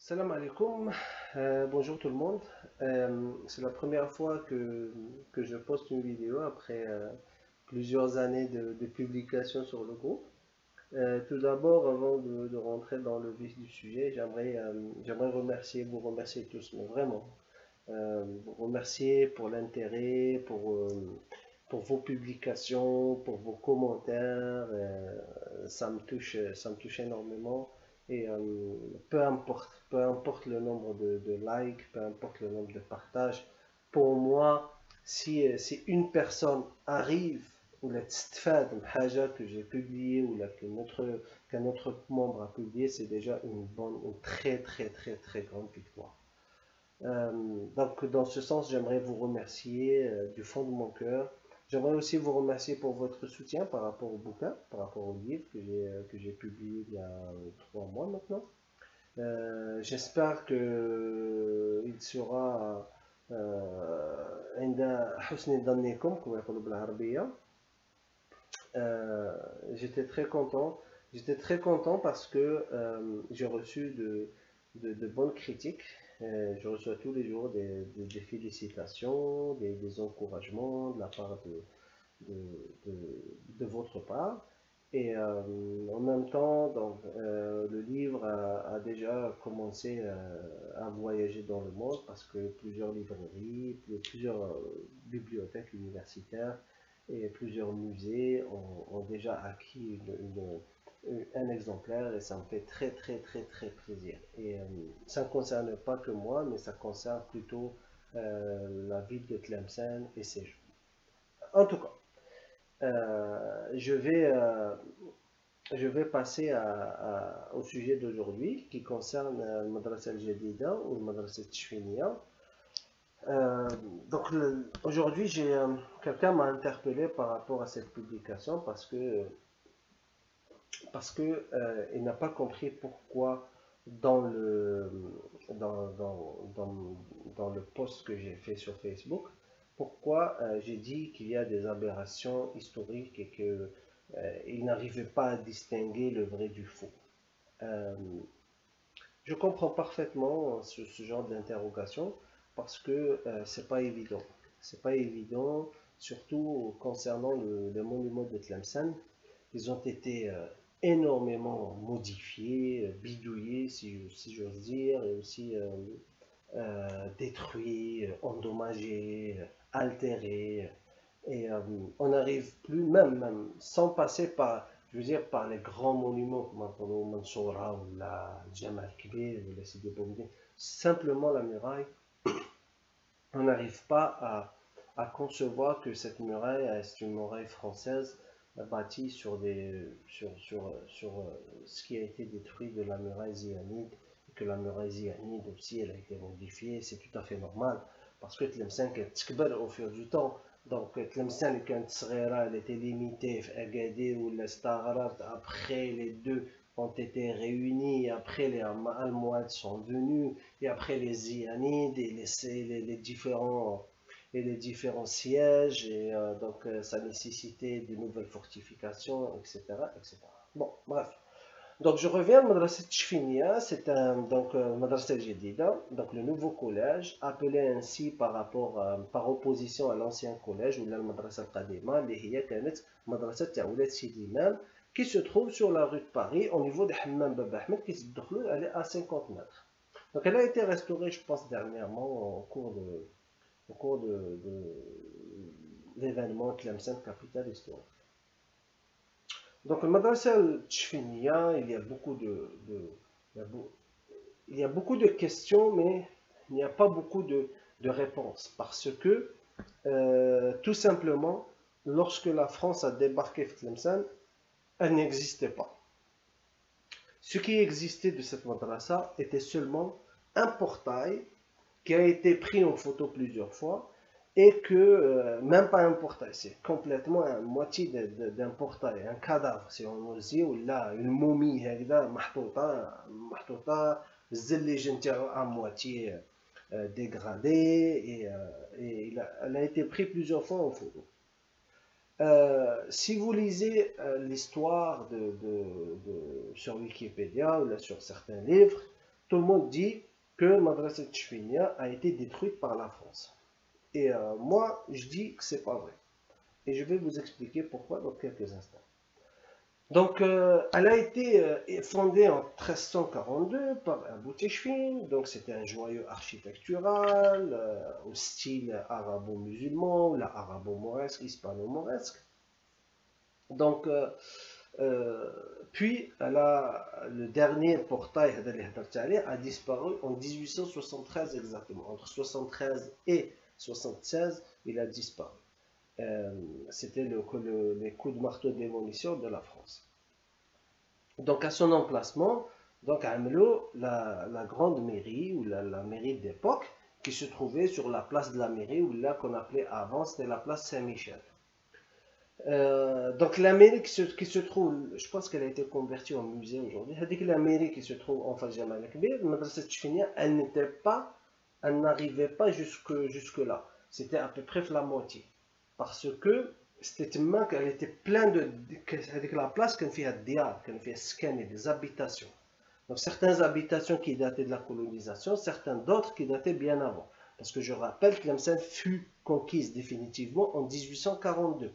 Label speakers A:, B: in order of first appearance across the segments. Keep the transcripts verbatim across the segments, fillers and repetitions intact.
A: Salam alaikum. Euh, bonjour tout le monde. Euh, c'est la première fois que, que je poste une vidéo après euh, plusieurs années de, de publication sur le groupe. Euh, tout d'abord, avant de, de rentrer dans le vif du sujet, j'aimerais euh, j'aimerais remercier, vous remercier tous, mais vraiment, euh, vous remercier pour l'intérêt, pour, euh, pour vos publications, pour vos commentaires. Euh, ça me touche, ça me touche énormément. Et euh, peu importe, peu importe le nombre de, de likes, peu importe le nombre de partages, pour moi, si, euh, si une personne arrive ou la تستفاد من حاجة que j'ai publié ou là, qu'un autre, qu'un autre membre a publié, c'est déjà une bonne, une très très très très grande victoire. Euh, donc, dans ce sens, j'aimerais vous remercier euh, du fond de mon cœur. J'aimerais aussi vous remercier pour votre soutien par rapport au bouquin, par rapport au livre que j'ai euh, que j'ai publié il y a euh, trois mois maintenant. Euh, J'espère que euh, il sera euh, عند حسن ظنكم كما يقولوا بالعربية. Euh, J'étais très content. J'étais très content parce que euh, j'ai reçu de, de, de bonnes critiques. Euh, je reçois tous les jours des, des- des félicitations, des, des encouragements de la part de, de, de- de votre part. Et euh, en même temps, donc, euh, le livre a, a déjà commencé euh, à voyager dans le monde parce que plusieurs librairies, plusieurs euh, bibliothèques universitaires et plusieurs musées ont, ont déjà acquis une- une- un exemplaire et ça me fait très très très très plaisir. Et euh, ça ne concerne pas que moi, mais ça concerne plutôt euh, la ville de Tlemcen et ses gens. En tout cas, euh, je vais, euh, je vais passer à- à- au sujet d'aujourd'hui qui concerne euh, le Madrasa al-Jadida ou le Madrasa al-Tchfiniya. Euh, donc le- aujourd'hui, j'ai euh, quelqu'un m'a interpellé par rapport à cette publication parce que parce que euh, il n'a pas compris pourquoi dans le dans, dans, dans, dans le post que j'ai fait sur Facebook, pourquoi euh, j'ai dit qu'il y a des aberrations historiques et que euh, il n'arrivait pas à distinguer le vrai du faux. Euh, je comprends parfaitement ce, ce genre d'interrogation parce que euh, c'est pas évident. C'est pas évident, surtout concernant le, le monument de Tlemcen. Ils ont été euh, énormément modifiés, euh, bidouillés, si, si j'ose dire, et aussi euh, euh, détruits, euh, endommagés, euh, altérés. Et euh, on n'arrive plus, même, même sans passer par, je veux dire, par les grands monuments comme le Mansoura ou la Jamal Kibir ou la Sidi Boumedi, simplement la muraille, on n'arrive pas à, à concevoir que cette muraille est une muraille française euh, bâtie sur, des, sur, sur, sur euh, ce qui a été détruit de la muraille zéanide, et que la muraille zéanide aussi elle a été modifiée, c'est tout à fait normal, parce que Tlemcen كانت تكبر au fil du temps. Donc Tlemcen اللي كانت صغيرة elle était limitée في Agadir ou l'Estaghrad, après les deux ont été réunis, après les Almohades sont venus, et après les Zianides et les, les, les différents et les différents sièges, et euh, donc euh, ça nécessitait de nouvelles fortifications, et cetera, et cetera. Bon, bref. Donc je reviens à Madrasa Tchfinia, c'est un donc euh, Madrasa Jedida, donc le nouveau collège, appelé ainsi par rapport à, par opposition à l'ancien collège ou la Madrasa Al-Qadima, اللي هي كانت مدرسة تاع ولاد سيدي إمام, qui se trouve sur la rue de Paris, au niveau de Hammam Baba Ahmed, qui se trouve elle est à cinquante mètres. Donc elle a été restaurée, je pense, dernièrement au cours de, au cours de, de l'événement Tlemcen Capitale Historique. Donc le madrasa al-Tchfiniya, il y a beaucoup de, de- il y a beau- il y a beaucoup de questions, mais il n'y a pas beaucoup de, de réponses. Parce que, euh, tout simplement, lorsque la France a débarqué à Tlemcen, elle n'existait pas. Ce qui existait de cette madrasa était seulement un portail qui a été pris en photo plusieurs fois et que, euh, même pas un portail, c'est complètement à moitié d'un portail, un cadavre, si on ose dire, ou là, une momie, هكذا, محطوطة, محطوطة, الزليج نتاعو à moitié euh, dégradée, et, euh, et il a- elle a été prise plusieurs fois en photo. Euh, si vous lisez euh, l'histoire de, de- de- sur Wikipédia ou là, sur certains livres, tout le monde dit que Madrasa Tchfina a été détruite par la France. Et euh, moi, je dis que c'est pas vrai. Et je vais vous expliquer pourquoi dans quelques instants. Donc, euh, elle a été euh, fondée en treize cent quarante-deux par Abou Teshfin. Donc, c'était un joyau architectural euh, au style arabo-musulman, ou la arabo-mauresque, hispano-mauresque. Donc, euh, euh, puis, elle a, le dernier portail a disparu en dix-huit cent soixante-treize exactement. Entre soixante-treize et soixante-seize, il a disparu. Euh, C'était le, le, les coups de marteau démolition de la France. Donc à son emplacement, donc à Amelo, la, la grande mairie ou la, la mairie d'époque qui se trouvait sur la place de la mairie ou là qu'on appelait avant c'était la place Saint-Michel. Euh, donc la mairie qui se, qui se trouve, je pense qu'elle a été convertie en musée aujourd'hui. C'est-à-dire que la mairie qui se trouve en face de Jamal Akbir, Madrasa Tchfina, elle n'était pas, elle n'arrivait pas jusque, jusque là. C'était à peu près la moitié. Parce que c'était tellement qu'elle était pleine de, avec la place qu'elle fait à Diar, qu'elle fait scanner des habitations. Donc certaines habitations qui dataient de la colonisation, certaines d'autres qui dataient bien avant. Parce que je rappelle que Tlemcen fut conquise définitivement en dix-huit cent quarante-deux.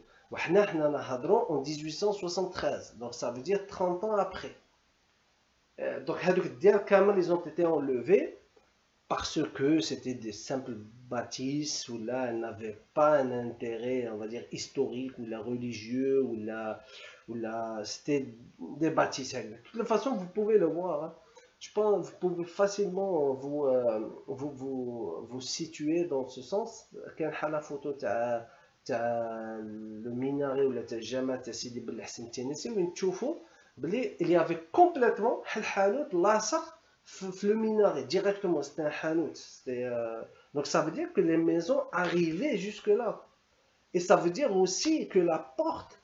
A: En dix-huit cent soixante-treize, donc ça veut dire trente ans après. Donc ils ont été enlevés parce que c'était des simples bâtisses où là elles n'avaient pas un intérêt, on va dire, historique ou la religieux ou la, ou la c'était des bâtisses. De toute façon, vous pouvez le voir. Hein. Je pense que vous pouvez facilement vous, euh, vous, vous, vous situer dans ce sens. Quand la photo تاع تاع le minaret ou la jama تاع سيدي بن الحسن التنيسي وين تشوفوا بلي il y avait complètement الحانوت لاصق في le minaret directement, c'était un hanout. Euh... Donc ça veut dire que les maisons arrivaient jusque là. Et ça veut dire aussi que la porte,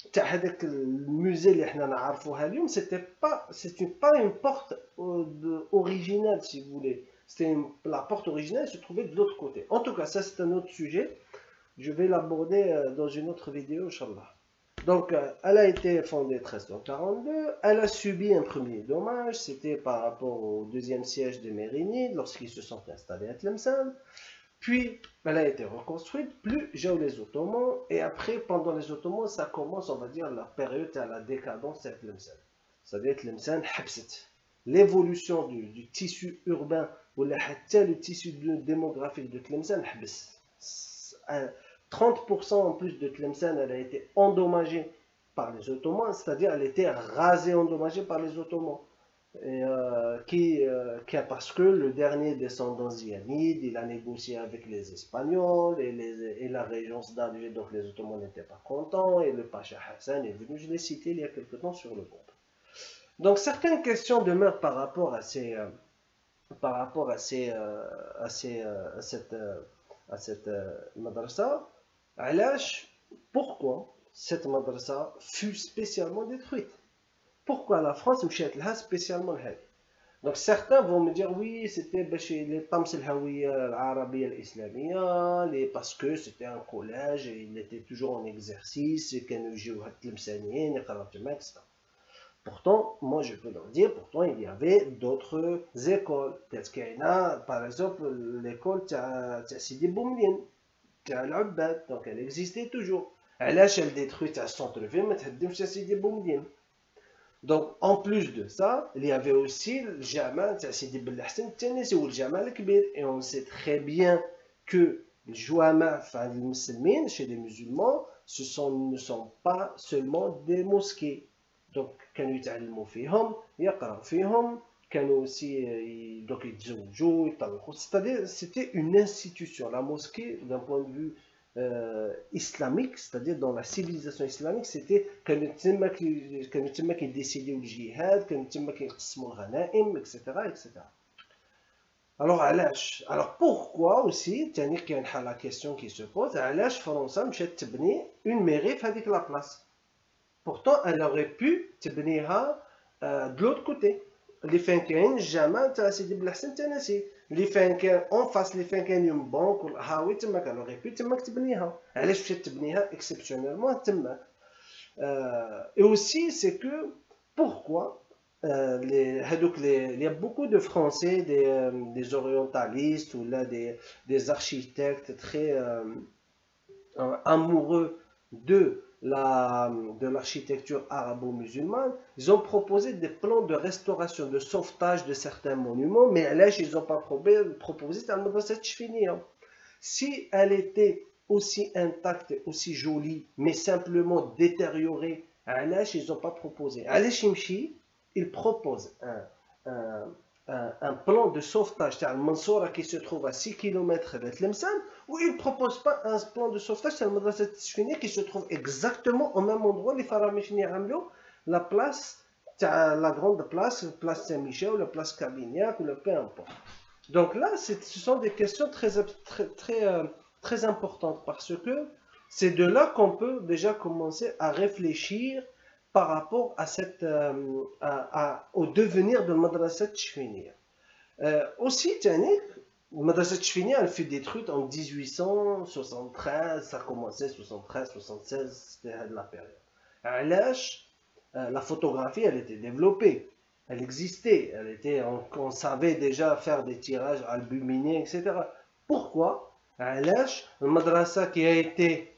A: le musée اللي احنا نعرفوها اليوم, c'était pas, c'était pas une porte originale si vous voulez. C'était une... la porte originale se trouvait de l'autre côté. En tout cas, ça c'est un autre sujet. Je vais l'aborder dans une autre vidéo, Inch'Allah. Donc, elle a été fondée en treize cent quarante-deux, elle a subi un premier dommage, c'était par rapport au deuxième siège des Mérinides, lorsqu'ils se sont installés à Tlemcen. Puis, elle a été reconstruite, plus j'ai les Ottomans, et après, pendant les Ottomans, ça commence, on va dire, la période à la décadence à Tlemcen. C'est-à-dire Tlemcen, l'évolution du, du tissu urbain, ou le tissu démographique de Tlemcen, trente pour cent en plus de Tlemcen, elle a été endommagée par les Ottomans, c'est-à-dire elle a été rasée, endommagée par les Ottomans. Et, euh, qui, euh, qui, parce que le dernier descendant zianide, il a négocié avec les Espagnols et, les, et la régence d'Alger, donc les Ottomans n'étaient pas contents, et le Pacha Hassan est venu, je l'ai cité il y a quelque temps sur le groupe. Donc certaines questions demeurent par rapport à ces, euh, par rapport à ces, euh, à ces, euh, à cette, euh, à cette euh, madrasa. Alash, pourquoi cette madrasa fut spécialement détruite? Pourquoi la France a spécialement détruite? Donc certains vont me dire oui, c'était les Tams al-Hawiya al-Arabiya al-Islamiyya, parce que c'était un collège et il était toujours en exercice, et et cetera. Pourtant, moi je peux leur dire, pourtant il y avait d'autres écoles. Peut-être qu'il y en a, par exemple, l'école de Sidi Boumdine. Donc elle existait toujours. Elle a détruit à centre-ville, mais elle Donc en plus de ça, il y avait aussi le Jamal, ou le Jamal Kbir, et on sait très bien que le Jouama, enfin les musulmans, chez les musulmans, ce sont, ne sont pas seulement des mosquées. Donc كانوا يتعلموا فيهم, يقرأوا فيهم, كانوا aussi donc يتزوجوا, يطلقوا. C'est-à-dire c'était une institution. La mosquée, d'un point de vue euh, islamique, c'est-à-dire dans la civilisation islamique, c'était كانوا تما كانوا تما كيديسيديو الجهاد, كانوا تما كيقسموا الغنائم, et cetera, et cetera. Alors علاش? Alors pourquoi aussi, تاني كاين la question qui se pose, علاش فرنسا مشات تبني une mairie في هذيك la place? Pourtant, elle aurait pu تبنيها euh, de l'autre côté. اللي فين كاين الجامع تاع سيدي بن الحسن التناسي، اللي فين كان اون فاس اللي فين كاين اون بنك والهاوي تما كان اوري بي تماك تبنيها. علاش مشات تبنيها اكسبسيونيلمون تما؟ اي اوسي سي كو بوركوا euh, les, هادوك les- il y a beaucoup de Français, des, euh, des orientalistes ou là des, des architectes très euh, euh, amoureux de la, de l'architecture arabo-musulmane. Ils ont proposé des plans de restauration, de sauvetage de certains monuments, mais là, ils n'ont pas proposé la madrasa Tchfiniya. Si elle était aussi intacte, aussi jolie, mais simplement détériorée, علاش ils n'ont pas proposé. علاش يمشي il propose un, un, un, un plan de sauvetage تاع المنصورة qui se trouve à six kilomètres de Tlemcen, ou il ne propose pas un plan de sauvetage تاع المدرسة التشفينية qui se trouve exactement au même endroit اللي فراميشني عملوا la place تاع la grande place, place Saint-Michel ou la place Cabignac ou le peu importe. Donc là, ce sont des questions très, très, très, euh, très importantes parce que c'est de là qu'on peut déjà commencer à réfléchir par rapport à cette, euh, à- à- au devenir de Madrasa Tchfiniya. Euh, aussi, Tianik, Madrasa Tchfiniya, elle fut détruite en dix-huit cent soixante-treize, ça a commencé soixante-treize, soixante-seize, c'était la période. علاش euh, la photographie, elle était développée, elle existait, elle était, on, on savait déjà faire des tirages albuminés, et cetera. Pourquoi علاش المدرسة qui a été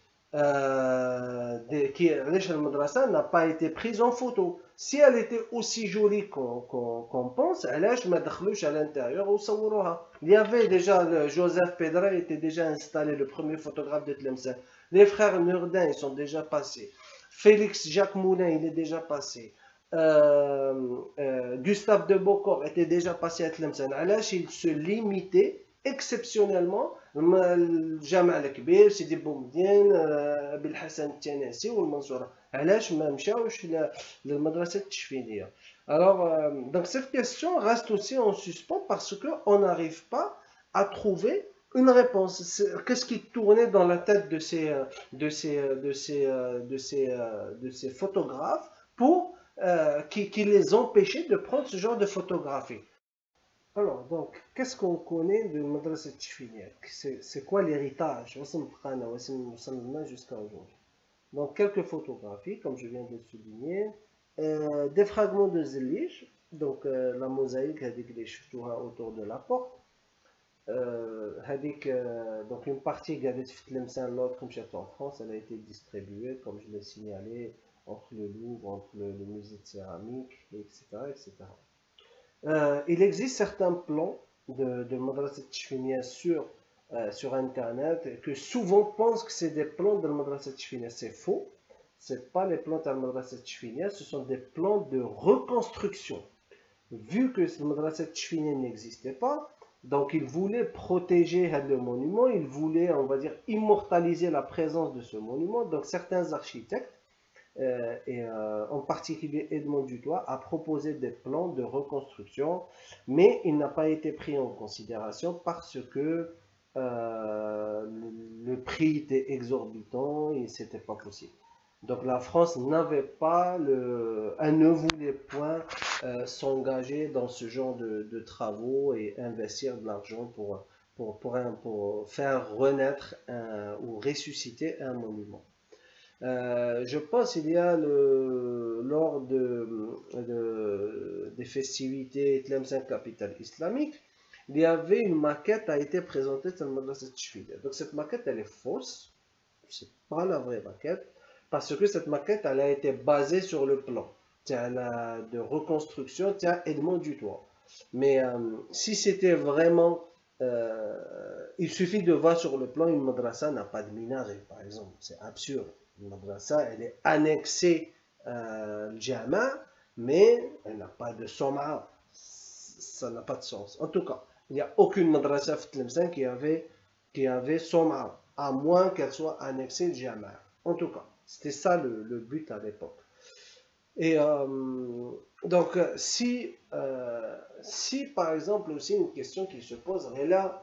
A: euh, des- qui, علاش المدرسة n'a pas été prise en photo. Si elle était aussi jolie qu'on qu'on- qu'on pense, علاش ما دخلوش à l'intérieur وصوروها. Il y avait déjà le Joseph Pedra était déjà installé, le premier photographe de Tlemcen. Les frères Nurdin, ils sont déjà passés. Félix Jacques Moulin, il est déjà passé. Euh, euh, Gustave de Beaucorps était déjà passé à Tlemcen. علاش il se limitait exceptionnellement الجامع الكبير سيدي بومدين بالحسن التناسي والمنصورة. علاش ما مشاوش للمدرسة التشفينية. Alors, euh, donc cette question reste aussi en suspens parce qu'on n'arrive pas à trouver une réponse. Qu'est-ce qui tournait dans la tête de ces, de ces, de ces, de ces, de ces photographes pour euh, qui, qui les empêchait de prendre ce genre de photographie. Alors, donc, qu'est-ce qu'on connaît de Madrasa Tchfiniya? C'est c'est quoi l'héritage jusqu'à aujourd'hui? Donc, quelques photographies, comme je viens de le souligner, euh, des fragments de Zelig, donc euh, la mosaïque avec les choutoura autour de la porte. Euh, avec, euh, donc une partie gardée de Tlemcen, l'autre en France, elle a été distribuée, comme je l'ai signalé, entre le Louvre, entre le, le musée de céramique, et cetera et cetera. Euh, il existe certains plans de, de Madrasa Tchfiniya sur, euh, sur Internet que souvent pensent que c'est des plans de Madrasa Tchfiniya. C'est faux. Ce n'est pas les plans de Madrasa Tchfiniya, ce sont des plans de reconstruction. Vu que le Madrasa Tchfiniya n'existait pas, donc il voulait protéger le monument, il voulait, on va dire, immortaliser la présence de ce monument. Donc certains architectes, euh, et euh, en particulier Edmond Dutoit, a proposé des plans de reconstruction, mais il n'a pas été pris en considération parce que euh, le, le prix était exorbitant et c'était pas possible. Donc la France n'avait pas le, elle ne voulait point euh, s'engager dans ce genre de, de travaux et investir de l'argent pour, pour, pour, un- pour faire renaître un- ou ressusciter un monument. Euh, je pense qu'il y a le, lors de, de- des festivités Tlemcen capitale islamique, il y avait une maquette qui a été présentée dans le Madrasa Tchfiniya. Donc cette maquette elle est fausse, c'est pas la vraie maquette, parce que cette maquette elle a été basée sur le plan tiens, la- de reconstruction tiens, Edmond Dutoit. Mais euh, si c'était vraiment, euh, il suffit de voir sur le plan une madrasa n'a pas de minaret, par exemple, c'est absurde. Une madrasa elle est annexée euh, le jama, mais elle n'a pas de soma, ça n'a pas de sens. En tout cas, il n'y a aucune madrasa Tlemcen qui avait qui avait soma, à moins qu'elle soit annexée le jama. En tout cas, c'était ça le, le but à l'époque. Et euh, donc, si, euh, si par exemple aussi une question qui se pose, et là,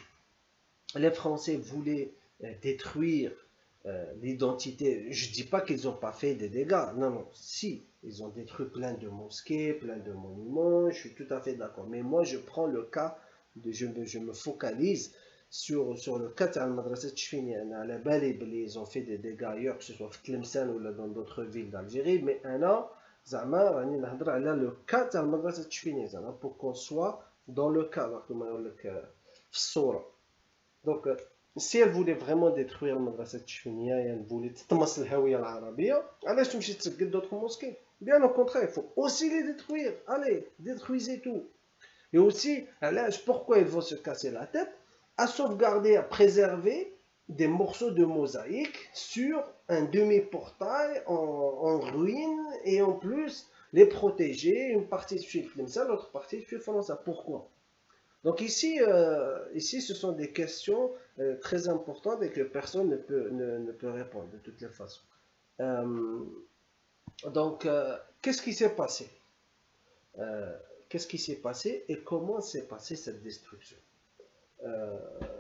A: les Français voulaient euh, détruire euh, l'identité, je ne dis pas qu'ils n'ont pas fait des dégâts, non, non, si, ils ont détruit plein de mosquées, plein de monuments, je suis tout à fait d'accord. Mais moi, je prends le cas, de, je, me, je me focalise sur, sur le cas de Al-Madrasa Tchfiniya. Ils ont fait des dégâts ailleurs, que ce soit à Tlemcen ou dans d'autres villes d'Algérie, mais un an, زعما راني نهضر على لو كا تاع المدرسه التشفينيه زعما بور كون سوا دون لو كا كما يقول لك في الصوره. دونك سي elle voulait vraiment détruire المدرسه التشفينيه يعني voulait تطمس الهويه العربيه علاش تمشي تسقد دوطخ موسكي bien au contraire il faut aussi les détruire allez détruisez tout. Et aussi علاش pourquoi ils vont se casser la tête à sauvegarder à préserver des morceaux de mosaïque sur un demi-portail en, en ruine et en plus les protéger, une partie de suite comme ça, l'autre partie de suite comme ça. Pourquoi? Donc ici, euh, ici, ce sont des questions euh, très importantes et que personne ne peut, ne, ne peut répondre de toutes les façons. Euh, donc, euh, qu'est-ce qui s'est passé? euh, Qu'est-ce qui s'est passé et comment s'est passée cette destruction? euh,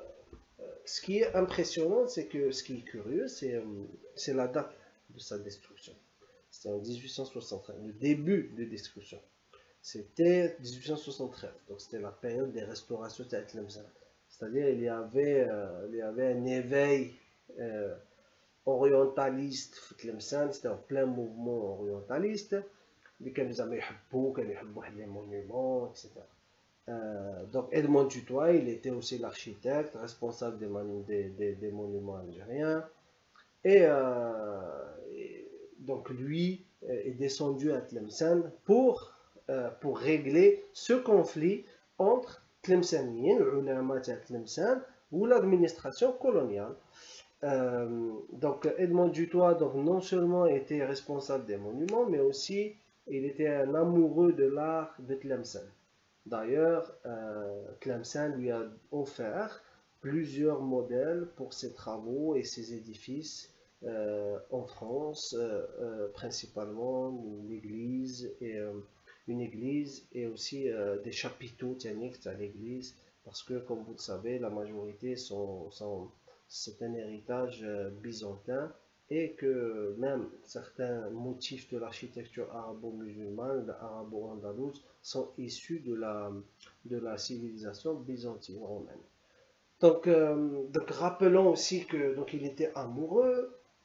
A: Ce qui est impressionnant, c'est que ce qui est curieux, c'est c'est la date de sa destruction. C'était en dix-huit cent soixante-treize, le début de destruction. C'était dix-huit cent soixante-treize, donc c'était la période des restaurations de Tlemcen. C'est-à-dire il y avait euh, il y avait un éveil euh, orientaliste في Tlemcen, c'était en plein mouvement orientaliste. اللي كانوا زعما يحبوا كانوا يحبوا واحد لي مونيومون et cetera. Euh, donc Edmond Dutoit, il était aussi l'architecte responsable des, des, des, des monuments algériens. Et, euh, et donc lui est descendu à Tlemcen pour, euh, pour régler ce conflit entre Tlemceniens, l'ulama de Tlemcen, ou l'administration coloniale. Euh, donc Edmond Dutoit donc, non seulement était responsable des monuments, mais aussi il était un amoureux de l'art de Tlemcen. D'ailleurs, euh, Tlemcen lui a offert plusieurs modèles pour ses travaux et ses édifices euh, en France, euh, euh, principalement l'église et euh, une église et aussi euh, des chapiteaux tianiques à l'église, parce que comme vous le savez, la majorité sont, sont c'est un héritage euh, byzantin. Et que même certains motifs de l'architecture arabo-musulmane, arabo-andalouse, sont issus de la, de la civilisation byzantine romaine. Donc, euh, donc rappelons aussi que donc il était amoureux,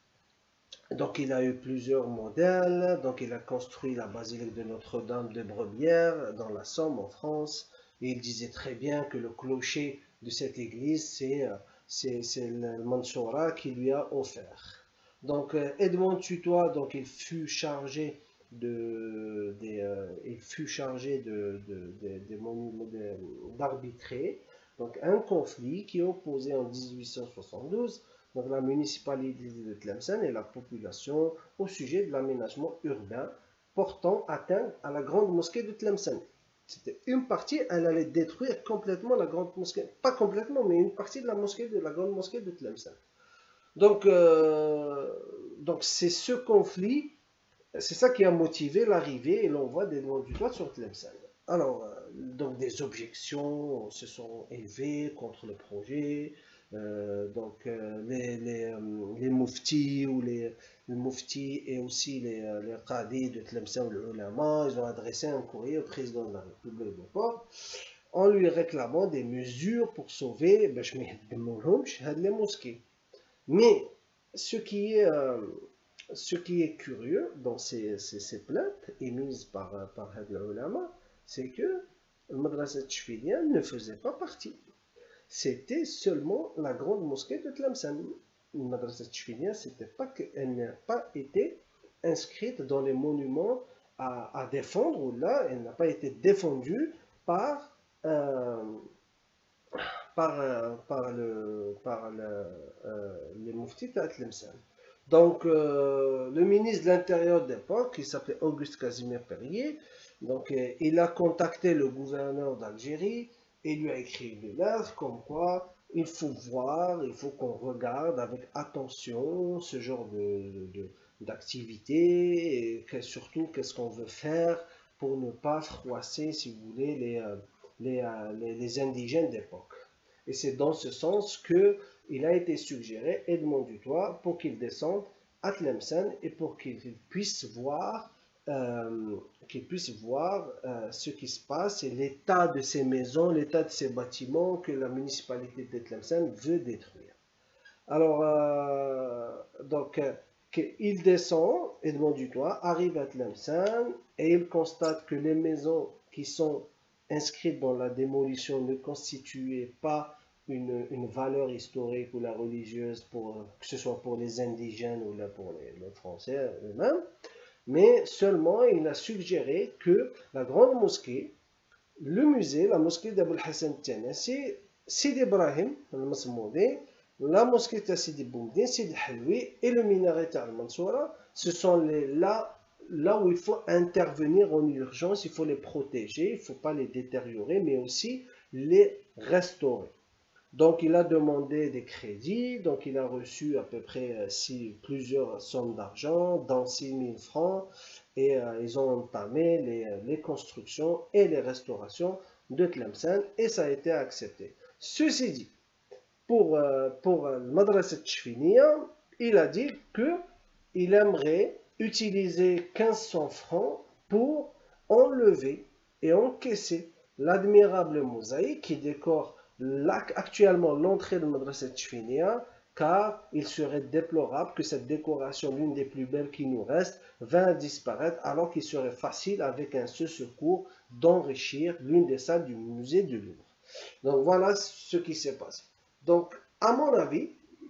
A: donc il a eu plusieurs modèles, donc il a construit la basilique de Notre-Dame de Brebières dans la Somme en France, et il disait très bien que le clocher de cette église, c'est, c'est, c'est le Mansoura qui lui a offert. Donc Edmond Dutoit, donc il fut chargé de, de euh, il fut chargé de, de, de, de, d'arbitrer donc un conflit qui opposait en dix-huit cent soixante-douze donc la municipalité de Tlemcen et la population au sujet de l'aménagement urbain portant atteinte à la grande mosquée de Tlemcen. C'était une partie, elle allait détruire complètement la grande mosquée, pas complètement, mais une partie de la mosquée de la grande mosquée de Tlemcen. Donc, euh, donc c'est ce conflit, c'est ça qui a motivé l'arrivée et l'envoi d'Edmond Dutoit sur Tlemcen. Alors, euh, donc des objections se sont élevées contre le projet. Euh, donc euh, les, les, euh, les mouftis ou les, les mouftis et aussi les, les qadis de Tlemcen ou les ulama, ils ont adressé un courrier au président de la République de l'époque en lui réclamant des mesures pour sauver les mosquées. Mais ce qui est, euh, ce qui est curieux dans ces, ces, ces plaintes émises par, par Had al-Ulama, c'est que le Madrasa Tchfiliya ne faisait pas partie. C'était seulement la grande mosquée de Tlemcen. Le Madrasa Tchfiliya, elle n'a pas été inscrite dans les monuments à, à défendre, ou là, elle n'a pas été défendue par... Euh, Par, par, le, par le, euh, les mouftis de Tlemcen. Donc, euh, le ministre de l'Intérieur d'époque, qui s'appelait Auguste Casimir Perrier, donc, euh, il a contacté le gouverneur d'Algérie et lui a écrit une lettre comme quoi il faut voir, il faut qu'on regarde avec attention ce genre de, de, d'activité et que, surtout qu'est-ce qu'on veut faire pour ne pas froisser, si vous voulez, les, les, les, les indigènes d'époque. Et c'est dans ce sens qu'il a été suggéré Edmond Dutoit pour qu'il descende à Tlemcen et pour qu'il puisse voir, euh, qu'il puisse voir euh, ce qui se passe et l'état de ces maisons, l'état de ces bâtiments que la municipalité de Tlemcen veut détruire. Alors, euh, donc, qu'il descend, Edmond Dutoit arrive à Tlemcen et il constate que les maisons qui sont inscrites dans la démolition ne constituaient pas une, une valeur historique ou la religieuse, pour, que ce soit pour les indigènes ou là pour les, les Français eux-mêmes, mais seulement il a suggéré que la grande mosquée, le musée, la mosquée d'Abul Hassan Tianassi, Sidi Ibrahim, al-Masmoudi, la mosquée de Sidi Boumdine, Sidi Halwi et le minaret al-Mansoura, ce sont les, là, là où il faut intervenir en urgence, il faut les protéger, il ne faut pas les détériorer, mais aussi les restaurer. Donc il a demandé des crédits, donc il a reçu à peu près euh, six, plusieurs sommes d'argent, dans six mille francs, et euh, ils ont entamé les, les constructions et les restaurations de Tlemcen, et ça a été accepté. Ceci dit, pour, euh, pour le Madrasa Tchfiniya, il a dit qu'il aimerait utiliser quinze cents francs pour enlever et encaisser l'admirable mosaïque qui décore actuellement l'entrée de Madrasa Tchfiniya, car il serait déplorable que cette décoration, l'une des plus belles qui nous reste, vint à disparaître, alors qu'il serait facile, avec un seul secours, d'enrichir l'une des salles du musée du Louvre. Donc voilà ce qui s'est passé. Donc, à mon avis,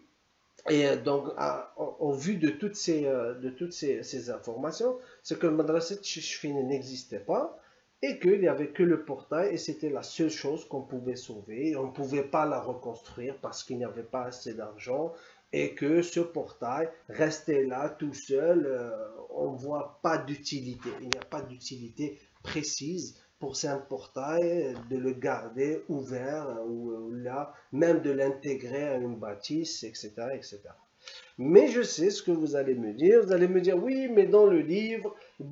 A: et donc à, au, au vu de toutes ces, de toutes ces, ces informations, c'est que le Madrasa Tchfiniya n'existait pas, et qu'il n'y avait que le portail, et c'était la seule chose qu'on pouvait sauver. On ne pouvait pas la reconstruire parce qu'il n'y avait pas assez d'argent, et que ce portail restait là tout seul. Euh, on ne voit pas d'utilité, il n'y a pas d'utilité précise pour un portail, de le garder ouvert, ou, ou là, même de l'intégrer à une bâtisse, et cetera, et cetera. Mais je sais ce que vous allez me dire. Vous allez me dire, oui, mais dans le livre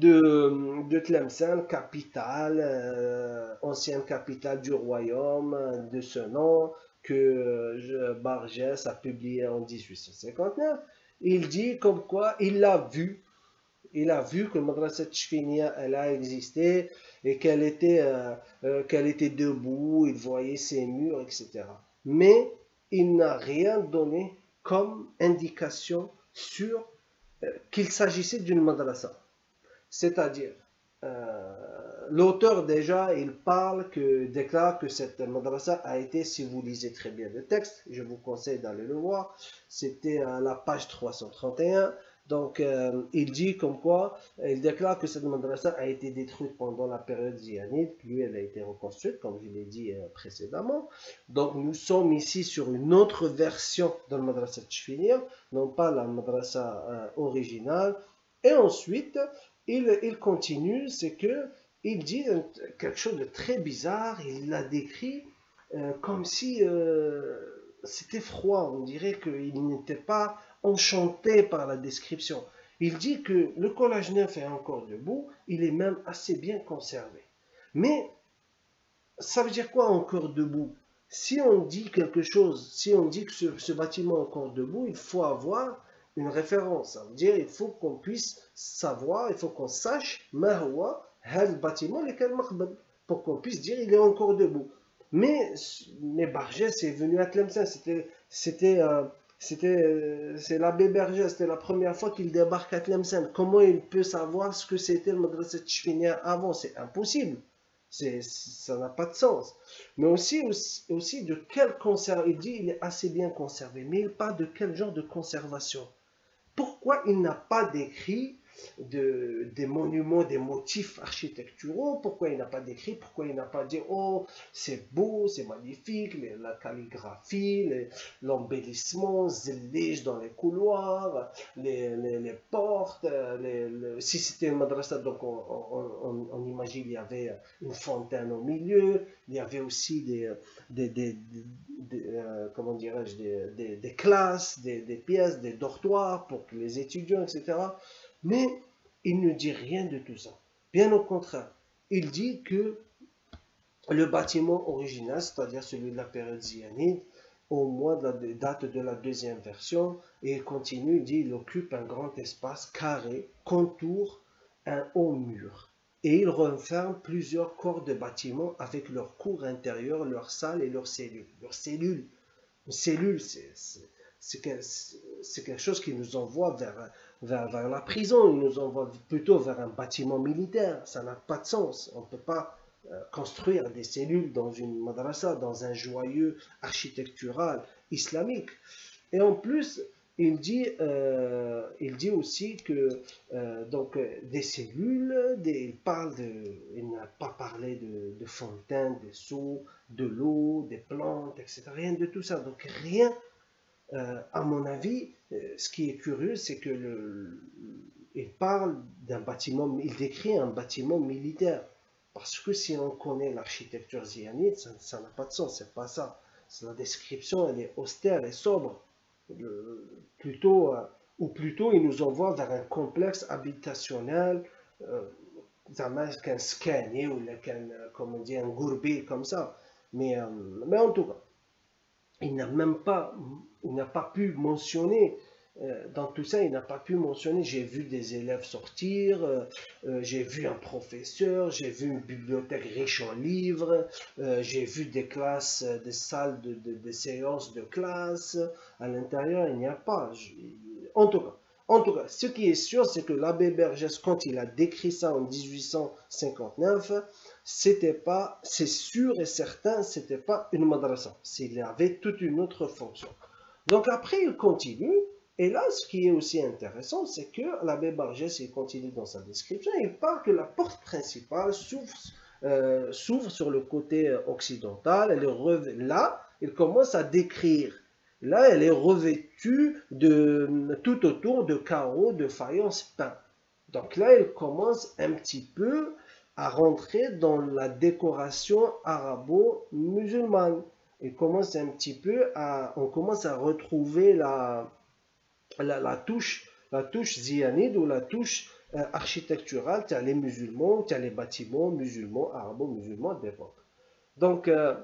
A: de, de Tlemcen, capitale, euh, ancienne capitale du royaume de ce nom, que euh, Bargès a publié en mille huit cent cinquante-neuf, il dit comme quoi il l'a vu. Il a vu que Madrasa Tchfiniya, elle a existé et qu'elle était, euh, euh, qu'elle était debout, il voyait ses murs, et cetera. Mais il n'a rien donné comme indication sur euh, qu'il s'agissait d'une madrasa. C'est-à-dire, euh, l'auteur déjà, il parle, que, déclare que cette madrasa a été, si vous lisez très bien le texte, je vous conseille d'aller le voir, c'était à la page trois cent trente et un. Donc, euh, il dit comme quoi, il déclare que cette madrasa a été détruite pendant la période ziyanide, puis elle a été reconstruite, comme je l'ai dit euh, précédemment. Donc, nous sommes ici sur une autre version de la madrasa Tchfiniya, non pas la madrasa euh, originale. Et ensuite, il, il continue, c'est que il dit quelque chose de très bizarre, il l'a décrit euh, comme si euh, c'était froid, on dirait qu'il n'était pas enchanté par la description. Il dit que le collage neuf est encore debout, il est même assez bien conservé. Mais ça veut dire quoi encore debout? Si on dit quelque chose, si on dit que ce, ce bâtiment est encore debout, il faut avoir une référence. Ça veut dire qu'il faut qu'on puisse savoir, il faut qu'on sache le bâtiment pour qu'on puisse dire qu'il est encore debout. Mais, mais Bargès est venu à Tlemcen, c'était c'était euh, c'était c'est l'abbé Berger, c'était la première fois qu'il débarque à Tlemcen. Comment il peut savoir ce que c'était le Madrasa Tchfiniya avant? C'est impossible. Ça n'a pas de sens. Mais aussi, aussi, aussi de quel conservation. Il dit qu'il est assez bien conservé, mais il parle de quel genre de conservation. Pourquoi il n'a pas décrit de, des monuments, des motifs architecturaux? Pourquoi il n'a pas décrit? Pourquoi il n'a pas dit, oh, c'est beau, c'est magnifique, les, la calligraphie, l'embellissement, zélige dans les couloirs, les, les, les portes, les, les, si c'était une madrasa, donc on, on, on, on imagine qu'il y avait une fontaine au milieu, il y avait aussi des, des, des, des, des euh, comment dirais-je, des, des, des classes, des, des pièces, des dortoirs pour les étudiants, et cetera. Mais il ne dit rien de tout ça. Bien au contraire, il dit que le bâtiment original, c'est-à-dire celui de la période ziyanide, au moins de la date de la deuxième version, et il continue, il dit il occupe un grand espace carré, contour un haut mur. Et il renferme plusieurs corps de bâtiments avec leurs cours intérieurs, leurs salles et leurs cellules. Leurs cellules, une cellule, c'est... c'est quelque chose qui nous envoie vers, vers, vers la prison, il nous envoie plutôt vers un bâtiment militaire. Ça n'a pas de sens. On ne peut pas euh, construire des cellules dans une madrasa, dans un joyeux architectural islamique. Et en plus, il dit, euh, il dit aussi que euh, donc, des cellules, des, il, parle de, il n'a pas parlé de, de fontaines, des seaux, de l'eau, des plantes, et cetera. Rien de tout ça. Donc rien, euh, à mon avis, euh, ce qui est curieux, c'est que le, il parle d'un bâtiment, il décrit un bâtiment militaire. Parce que si on connaît l'architecture zioniste, ça, ça n'a pas de sens, c'est pas ça. La description, elle est austère et sobre. Le, plutôt, euh, ou plutôt, il nous envoie vers un complexe habitationnel, euh, qu'un scanner ou qu'un, comme on dit, un gourbi comme ça. Mais, euh, mais en tout cas, il n'a même pas, il n'a pas pu mentionner, euh, dans tout ça, il n'a pas pu mentionner, j'ai vu des élèves sortir, euh, euh, j'ai vu un professeur, j'ai vu une bibliothèque riche en livres, euh, j'ai vu des classes, des salles de, de, de séances de classe. À l'intérieur, il n'y a pas. Je, en tout cas, en tout cas, ce qui est sûr, c'est que l'abbé Bergès, quand il a décrit ça en mille huit cent cinquante-neuf, c'était pas, c'est sûr et certain, c'était pas une madrasa. Il avait toute une autre fonction. Donc après, il continue. Et là, ce qui est aussi intéressant, c'est que l'abbé Bergès, il continue dans sa description, il parle que la porte principale s'ouvre euh, s'ouvre sur le côté occidental. Elle est là, il commence à décrire. Là, elle est revêtue de, tout autour de carreaux de faïence peints. Donc là, il commence un petit peu à rentrer dans la décoration arabo-musulmane. Il commence un petit peu à, on commence à retrouver la, la, la touche, la touche zionide ou la touche euh, architecturale. Tu as les musulmans, tu as les bâtiments musulmans, arabo-musulmans d'époque. Donc, euh,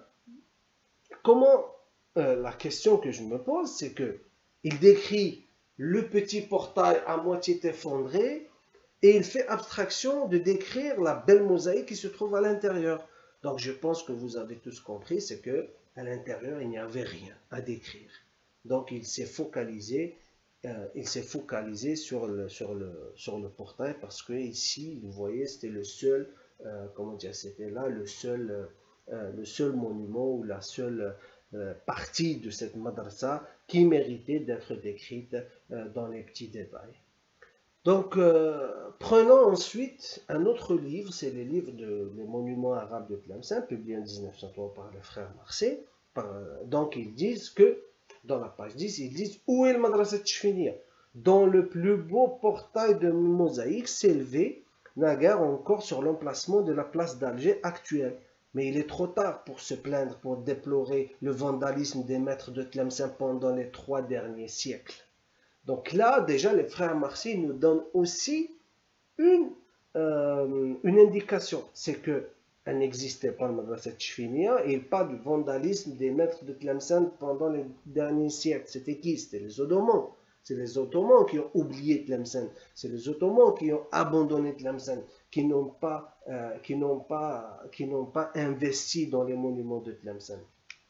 A: comment euh, la question que je me pose, c'est que il décrit le petit portail à moitié effondré et il fait abstraction de décrire la belle mosaïque qui se trouve à l'intérieur. Donc je pense que vous avez tous compris, c'est que à l'intérieur il n'y avait rien à décrire. Donc il s'est focalisé, euh, il s'est focalisé sur le, sur le, sur le portail parce que ici, vous voyez, c'était le seul, euh, comment dire, c'était là le seul, euh, le seul monument ou la seule euh, partie de cette madrasa qui méritait d'être décrite euh, dans les petits détails. Donc, euh, prenons ensuite un autre livre, c'est les livres de les monuments arabes de Tlemcen, publié en mille neuf cent trois par les frères Marseille. Par, donc, ils disent que, dans la page dix, ils disent où est le Madrasa Tchfiniya? Dans le plus beau portail de mosaïque s'élevait naguère encore sur l'emplacement de la place d'Alger actuelle. Mais il est trop tard pour se plaindre, pour déplorer le vandalisme des maîtres de Tlemcen pendant les trois derniers siècles. Donc là, déjà, les frères Marseille nous donnent aussi une, euh, une indication. C'est qu'elle n'existait pas, le Madrasa Tchfiniya, et il parle du vandalisme des maîtres de Tlemcen pendant les derniers siècles. C'était qui? C'était les Ottomans. C'est les Ottomans qui ont oublié Tlemcen. C'est les Ottomans qui ont abandonné Tlemcen, qui n'ont pas, euh, qui n'ont pas, qui n'ont pas investi dans les monuments de Tlemcen.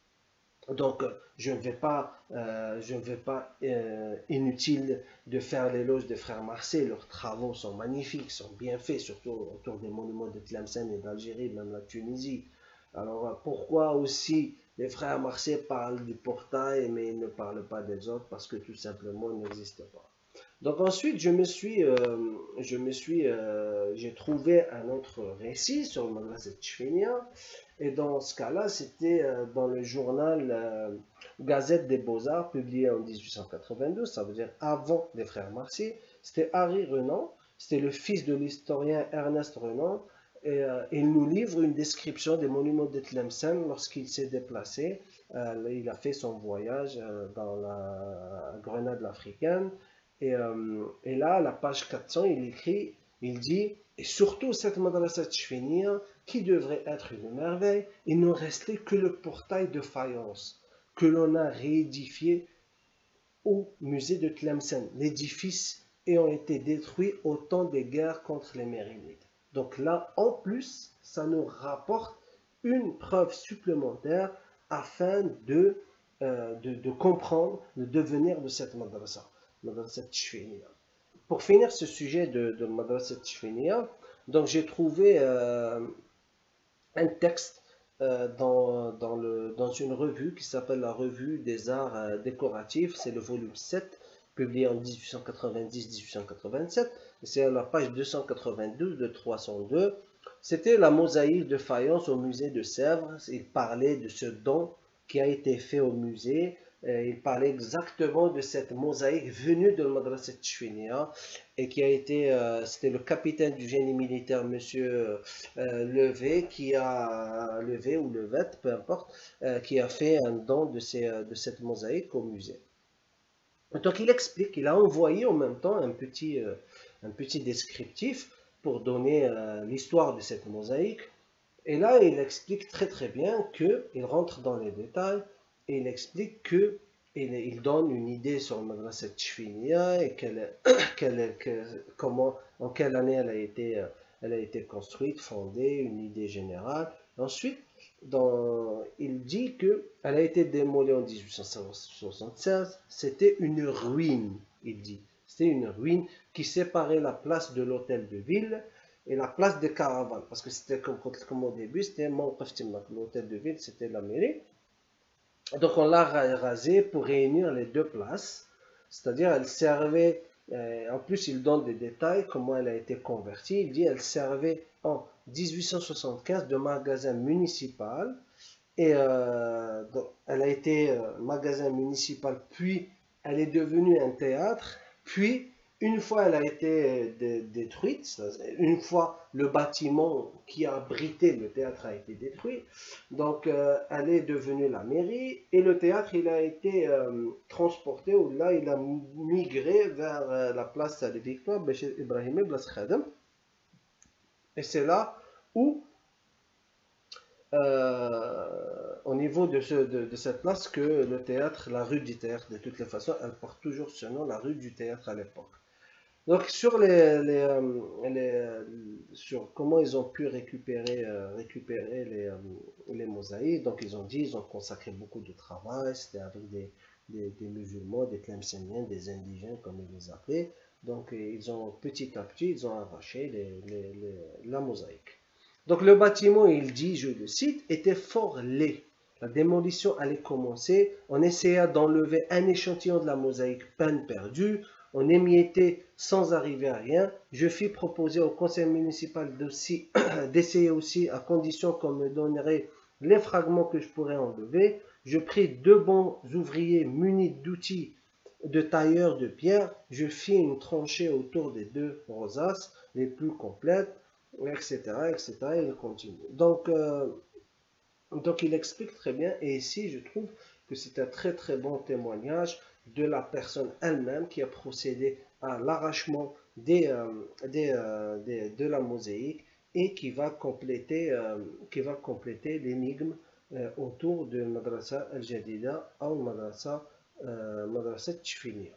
A: Donc, je ne vais pas, euh, je ne vais pas euh, inutile de faire l'éloge des frères Marseille. Leurs travaux sont magnifiques, sont bien faits, surtout autour des monuments de Tlemcen et d'Algérie, même la Tunisie. Alors, pourquoi aussi les frères Marseille parlent du portail, mais ils ne parlent pas des autres? Parce que tout simplement, ils n'existent pas. Donc ensuite, je me suis, euh, je me suis, euh, j'ai trouvé un autre récit sur le Madrasa Tchfiniya. Et dans ce cas-là, c'était euh, dans le journal euh, Gazette des Beaux-Arts, publié en mille huit cent quatre-vingt-douze, ça veut dire avant les frères Marseille. C'était Harry Renan, c'était le fils de l'historien Ernest Renan. Et euh, il nous livre une description des monuments de Tlemcen lorsqu'il s'est déplacé. Euh, il a fait son voyage euh, dans la Grenade africaine. Et, euh, et là, à la page quatre cents, il écrit, il dit, et surtout cette madrasa Tchfiniya, qui devrait être une merveille, il ne restait que le portail de faïence que l'on a réédifié au musée de Tlemcen, l'édifice ayant été détruit au temps des guerres contre les Mérinides. Donc là, en plus, ça nous rapporte une preuve supplémentaire afin de, euh, de, de comprendre le devenir de cette madrasa. Madrasa Tchfiniya. pour finir ce sujet de, de Madrasa Tchfiniya, donc j'ai trouvé euh, un texte euh, dans, dans, le, dans une revue qui s'appelle la Revue des Arts euh, Décoratifs. C'est le volume sept, publié en mille huit cent quatre-vingt-dix à mille huit cent quatre-vingt-sept. C'est à la page deux cent quatre-vingt-douze de trois cent deux. C'était la mosaïque de faïence au musée de Sèvres. Il parlait de ce don qui a été fait au musée. Il parlait exactement de cette mosaïque venue de Madrasa Tchfiniya et qui a été, euh, c'était le capitaine du génie militaire, monsieur euh, Levé, qui a Levé ou Levet, peu importe, euh, qui a fait un don de, ces, de cette mosaïque au musée. Donc il explique, il a envoyé en même temps un petit, euh, un petit descriptif pour donner euh, l'histoire de cette mosaïque. Et là, il explique très très bien qu'il rentre dans les détails et il explique que il, il donne une idée sur le Madrasa Tchfiniya et qu'elle, qu'elle, que, comment, en quelle année elle a été, elle a été construite, fondée, une idée générale. Ensuite, dans, il dit qu'elle a été démolie en mille huit cent soixante-seize. C'était une ruine, il dit. C'était une ruine qui séparait la place de l'hôtel de ville et la place des caravanes, parce que c'était comme, comme au début, c'était l'hôtel de ville, c'était la mairie. Donc on l'a rasé pour réunir les deux places, c'est-à-dire elle servait, euh, en plus il donne des détails, comment elle a été convertie, il dit elle servait en mille huit cent soixante-quinze de magasin municipal, et euh, donc, elle a été euh, magasin municipal, puis elle est devenue un théâtre, puis une fois elle a été dé détruite, une fois le bâtiment qui a abrité le théâtre a été détruit, donc euh, elle est devenue la mairie et le théâtre il a été euh, transporté, ou là il a migré vers euh, la place de Victoire, Béchir Ibrahim Blas Khadem, et c'est là où euh, au niveau de, ce, de, de, cette place que le théâtre, la rue du théâtre, de toutes les façons, elle porte toujours ce nom, la rue du théâtre à l'époque. Donc sur les, les, les, sur comment ils ont pu récupérer, euh, récupérer les, euh, les mosaïques, donc ils ont dit ils ont consacré beaucoup de travail, c'était avec des, des, des musulmans, des Tlemceniens, des indigènes comme ils les appelaient. Donc ils ont petit à petit ils ont arraché les, les, les, la mosaïque. Donc le bâtiment, il dit, je le cite, était fort laid. La démolition allait commencer. On essaya d'enlever un échantillon de la mosaïque peine perdue. On émiettait sans arriver à rien. Je fis proposer au conseil municipal d'essayer aussi, à condition qu'on me donnerait les fragments que je pourrais enlever. Je pris deux bons ouvriers munis d'outils de tailleurs de pierre. Je fis une tranchée autour des deux rosaces les plus complètes, etc., et cetera. Et il continue. Donc, euh, donc, il explique très bien. Et ici, je trouve que c'est un très très bon témoignage de la personne elle-même qui a procédé à l'arrachement des, euh, des, euh, des, de la mosaïque et qui va compléter, euh, qui va compléter l'énigme euh, autour de Madrasa al-Jadida ou Madrasa, euh, Madrasa Tchfiniya.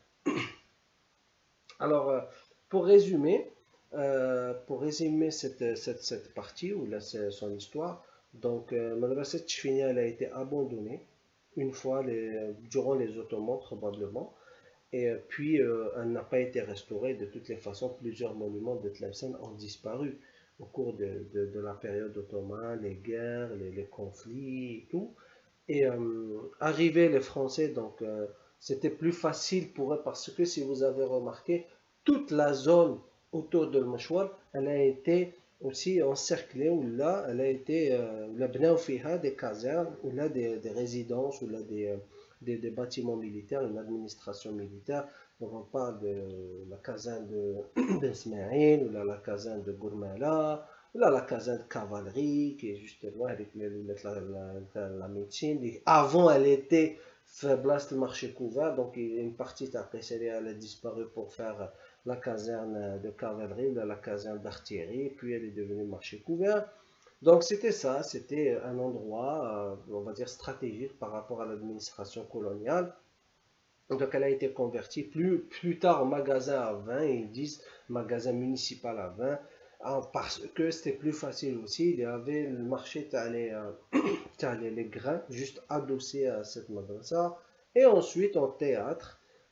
A: Alors, euh, pour résumer, euh, pour résumer cette, cette, cette partie, ou là c'est son histoire, donc euh, Madrasa Tchfiniya elle a été abandonnée une fois, les, durant les Ottomans probablement, et euh, puis euh, elle n'a pas été restaurée. De toutes les façons, plusieurs monuments de Tlemcen ont disparu au cours de, de, de la période ottomane, les guerres, les, les conflits et tout. Et euh, arrivaient les Français, donc euh, c'était plus facile pour eux parce que si vous avez remarqué, toute la zone autour de Machwar, elle a été aussi encerclée, ou là, elle a été, la euh, des casernes, ou là des, des résidences, ou là des, euh, des, des, bâtiments militaires, une administration militaire. Donc on parle de la caserne d'Ismaïl, ou là la caserne de Gourmala, là, la caserne de cavalerie qui est juste loin avec la, la, la, la médecine. Et avant, elle était faiblesse le marché couvert, donc une partie après elle a disparu pour faire la caserne de cavalerie, la caserne d'artillerie, puis elle est devenue marché couvert. Donc c'était ça, c'était un endroit, on va dire, stratégique par rapport à l'administration coloniale. Donc elle a été convertie plus, plus tard en magasin à vin, ils disent magasin municipal à vin, parce que c'était plus facile aussi. Il y avait le marché, tu allais, euh, les grains juste adossés à cette madrasa. Et ensuite en théâtre,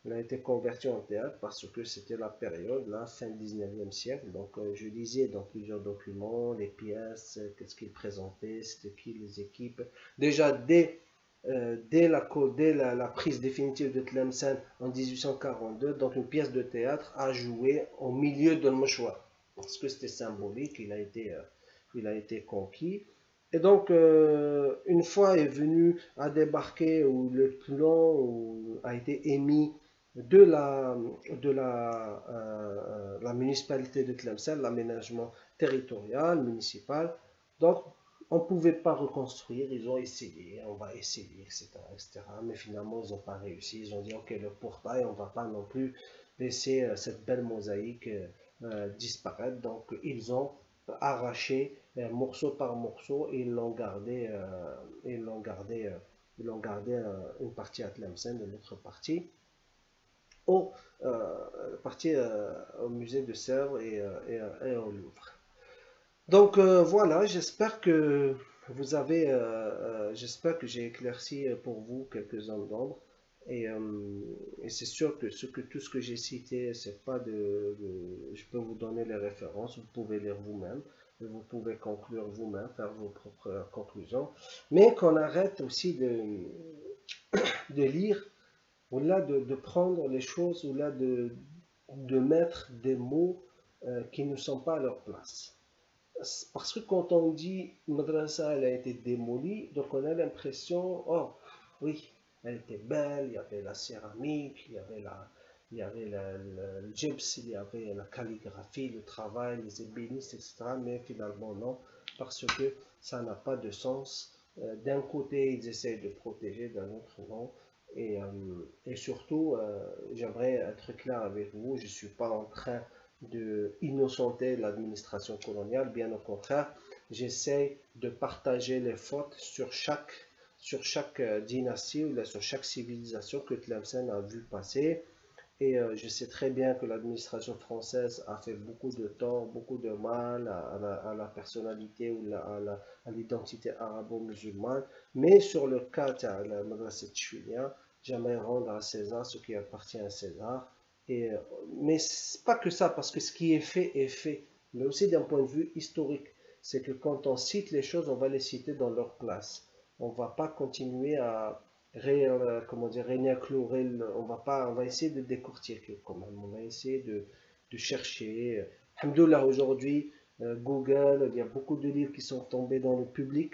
A: Elle a été convertie en théâtre parce que c'était la période, la fin du dix-neuvième siècle. Donc, euh, je lisais dans plusieurs documents les pièces, euh, qu'est-ce qu'ils présentaient, c'était qui les équipes. Déjà, dès, euh, dès, la, dès la, la, prise définitive de Tlemcen en mille huit cent quarante-deux, donc une pièce de théâtre a joué au milieu de Mouchoir. Parce que c'était symbolique, il a été, euh, il a été conquis. Et donc, euh, une fois est venu à débarquer où le plan où a été émis de la, de la, euh, la municipalité de Tlemcen, l'aménagement territorial, municipal. Donc, on ne pouvait pas reconstruire, ils ont essayé, on va essayer, et cetera, et cetera. Mais finalement, ils n'ont pas réussi. Ils ont dit, ok, le portail, on ne va pas non plus laisser euh, cette belle mosaïque euh, disparaître. Donc, ils ont arraché euh, morceau par morceau et ils l'ont gardé, euh, ils l'ont gardé, euh, ils l'ont gardé euh, une partie à Tlemcen, de l'autre partie au, euh, partie, euh, au musée de Sèvres et, euh, et, euh, et au Louvre. Donc euh, voilà, j'espère que vous avez, euh, euh, j'espère que j'ai éclairci pour vous quelques zones d'ombre. Et, euh, et c'est sûr que, ce que tout ce que j'ai cité, c'est pas de, de- je peux vous donner les références, vous pouvez lire vous-même, vous pouvez conclure vous-même, faire vos propres conclusions, mais qu'on arrête aussi de, de lire ou là de, de prendre les choses, ou là de, de mettre des mots euh, qui ne sont pas à leur place. Parce que quand on dit Madrasa, elle a été démolie, donc on a l'impression, oh oui, elle était belle, il y avait la céramique, il y avait la, il y avait la, la, le gyps, il y avait la calligraphie, le travail, les ébénistes, et cetera. Mais finalement non, parce que ça n'a pas de sens. Euh, D'un côté, ils essayent de protéger, d'un autre non. Et, euh, et surtout, euh, j'aimerais être clair avec vous, je ne suis pas en train de innocenter l'administration coloniale, bien au contraire, j'essaie de partager les fautes sur chaque, sur chaque euh, dynastie ou sur chaque civilisation que Tlemcen a vu passer. Et euh, je sais très bien que l'administration française a fait beaucoup de tort, beaucoup de mal à, à, la, à la, personnalité ou la, à l'identité arabo-musulmane. Mais sur le cas de la Madrasa Tchoulia, j'aimerais rendre à César ce qui appartient à César. Et, mais c'est pas que ça, parce que ce qui est fait est fait. Mais aussi d'un point de vue historique, c'est que quand on cite les choses, on va les citer dans leur place. On ne va pas continuer à ré, euh, comment dire, réinclurer, on va pas, on va essayer de décortiquer quand même, on va essayer de, de chercher. Alhamdoulilah, aujourd'hui, euh, Google, il y a beaucoup de livres qui sont tombés dans le public.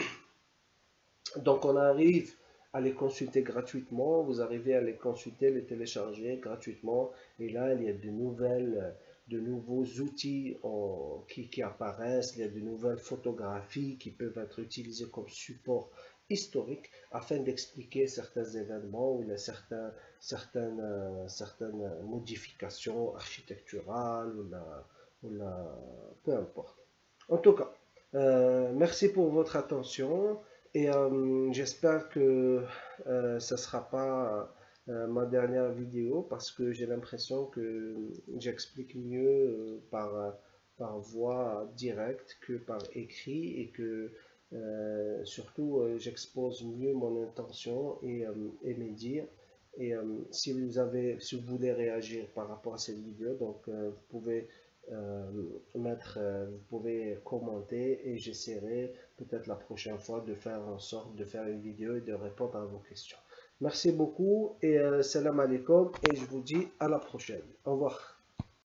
A: Donc on arrive à les consulter gratuitement, vous arrivez à les consulter, les télécharger gratuitement, et là il y a de nouvelles, de nouveaux outils en- qui, qui apparaissent, il y a de nouvelles photographies qui peuvent être utilisées comme support historique afin d'expliquer certains événements ou les certains, certaines, euh, certaines modifications architecturales ou, la, ou la- peu importe. En tout cas, euh, merci pour votre attention. Et euh, j'espère que euh, ce ne sera pas euh, ma dernière vidéo parce que j'ai l'impression que j'explique mieux euh, par, par voie directe que par écrit et que euh, surtout euh, j'expose mieux mon intention et, euh, et mes dires. Et euh, si vous avez, si vous voulez réagir par rapport à cette vidéo, donc euh, vous pouvez euh, mettre, euh, vous pouvez commenter et j'essaierai peut-être la prochaine fois de faire en sorte de faire une vidéo et de répondre à vos questions. Merci beaucoup et euh, salam alaikum et je vous dis à la prochaine. Au revoir.